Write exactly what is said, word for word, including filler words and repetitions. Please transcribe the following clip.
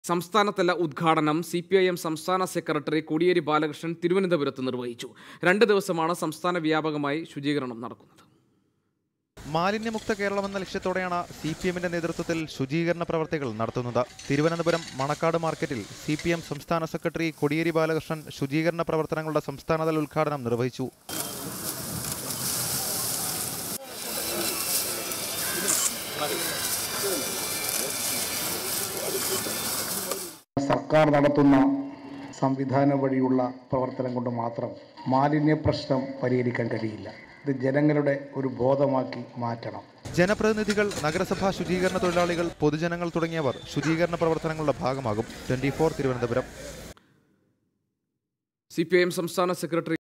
സംസ്ഥാനതല ഉദ്ഘാടനം C P I M സംസ്ഥാന സെക്രട്ടറി കോടിയേരി ബാലകൃഷ്ണൻ തിരുവനന്തപുരത്ത് നിർവഹിച്ചു. രണ്ട് ദിവസമാണ് സംസ്ഥാന വ്യാപകമായി ശുചീകരണം നടക്കുന്നത്. മാലിന്യമുക്ത കേരളം എന്ന ലക്ഷ്യത്തോടെയാണ് സി പി എമ്മിന്റെ നേതൃത്വത്തിൽ ശുചീകരണ പ്രവർത്തികൾ നടത്തുന്നത്. തിരുവനന്തപുരം മണക്കാട് മാർക്കറ്റിൽ സി പി എം സംസ്ഥാന സെക്രട്ടറി കോടിയേരി ബാലകൃഷ്ണൻ ശുചീകരണ പ്രവർത്തനങ്ങളുടെ സംസ്ഥാനതല ഉദ്ഘാടനം നിർവഹിച്ചു. സർക്കാർ നടത്തുന്ന സംവിധാനം വഴിയുള്ള പ്രവർത്തനം കൊണ്ട് മാത്രം മാലിന്യ പ്രശ്നം പരിഹരിക്കാൻ കഴിയില്ല. ഇത് ജനങ്ങളുടെ ഒരു ബോധമാക്കി മാറ്റണം. ജനപ്രതിനിധികൾ, നഗരസഭാ ശുചീകരണ തൊഴിലാളികൾ, പൊതുജനങ്ങൾ തുടങ്ങിയവർ ശുചീകരണ പ്രവർത്തനങ്ങളുടെ ഭാഗമാകും. Twenty four Thiruvananthapuram. C P I M സംസ്ഥാന സെക്രട്ടറി